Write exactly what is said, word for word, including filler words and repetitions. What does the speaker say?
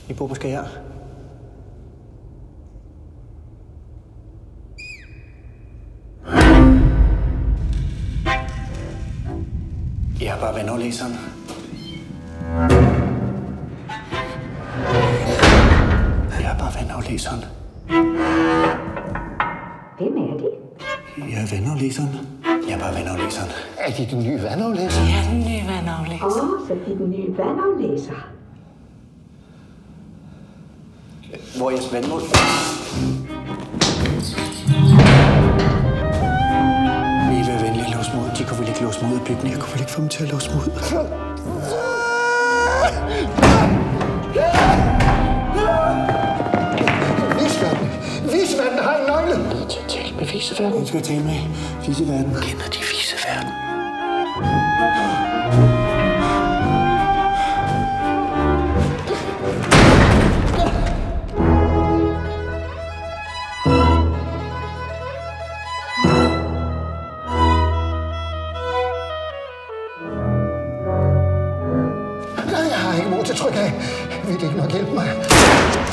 I bor på Skær. Jeg er bare venner og læseren. Jeg er bare venner og læseren. Hvem er det? Jeg er venner og læseren. Jeg er bare venner og læseren. Er de den nye vandaflæser? Ja, den nye vandaflæser. Åh, oh, så det er den nye vandaflæser. Hvor er jeres vandmål? Vi vil venlig låse mod. De kunne vel ikke låse mod af bygningen. Jeg kunne vel ikke få dem til at låse mod. Visverden! Visverden har en nøgle! Jeg skal tale med viseverden. Jeg skal tale med viseverden. Kender de viseverden? Jeg har ikke mod til tryk af. Vil det ikke nok hjælpe mig?